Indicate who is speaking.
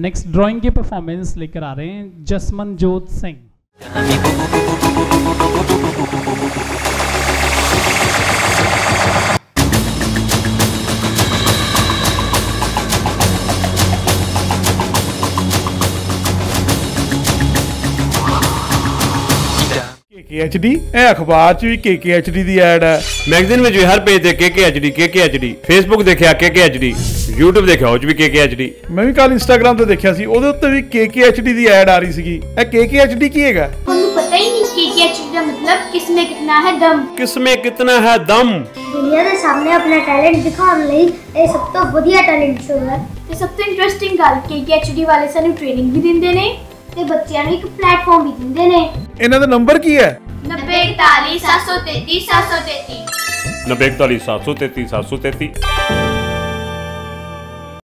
Speaker 1: Next drawing की performance लेकर आ रहे हैं जसमनजोत सिंह।
Speaker 2: KKHD ਇਹ ਅਖਬਾਰ 'ਚ ਵੀ KKHD ਦੀ ਐਡ ਹੈ,
Speaker 3: ਮੈਗਜ਼ੀਨ ਵਿੱਚ ਵੀ ਹਰ ਪੇਜ ਤੇ KKHD, ਫੇਸਬੁੱਕ ਦੇਖਿਆ KKHD, YouTube ਦੇਖਿਆ ਉਹ 'ਚ ਵੀ KKHD।
Speaker 2: ਮੈਂ ਵੀ ਕੱਲ ਇੰਸਟਾਗ੍ਰਾਮ ਤੇ ਦੇਖਿਆ ਸੀ, ਉਹਦੇ ਉੱਤੇ ਵੀ KKHD ਦੀ ਐਡ ਆ ਰਹੀ ਸੀਗੀ। ਇਹ KKHD ਕੀ ਹੈਗਾ?
Speaker 4: ਤੁਹਾਨੂੰ ਪਤਾ ਹੀ ਨਹੀਂ KKHD ਦਾ मतलब किसमें कितना है दम।
Speaker 3: किसमें कितना है दम।
Speaker 4: ਦੁਨੀਆ ਦੇ ਸਾਹਮਣੇ ਆਪਣਾ ਟੈਲੈਂਟ ਦਿਖਾਉਣ ਲਈ ਇਹ ਸਭ ਤੋਂ ਵਧੀਆ ਟੈਲੈਂਟ ਸ਼ੋਅ ਹੈ ਤੇ ਸਭ ਤੋਂ ਇੰਟਰਸਟਿੰਗ ਗੱਲ KKHD ਵਾਲੇ ਸਾਨੂੰ ਟ੍ਰੇਨਿੰਗ ਵੀ ਦਿੰਦੇ ਨੇ ਤੇ ਬੱਚਿਆਂ ਨੂੰ ਇੱਕ ਪਲੇਟਫਾਰਮ ਵੀ ਦਿੰਦੇ ਨੇ।
Speaker 2: ਇਹਨਾਂ ਦਾ ਨੰਬਰ ਕੀ ਹੈ?
Speaker 4: 9041 733 733
Speaker 3: 9041 733 733।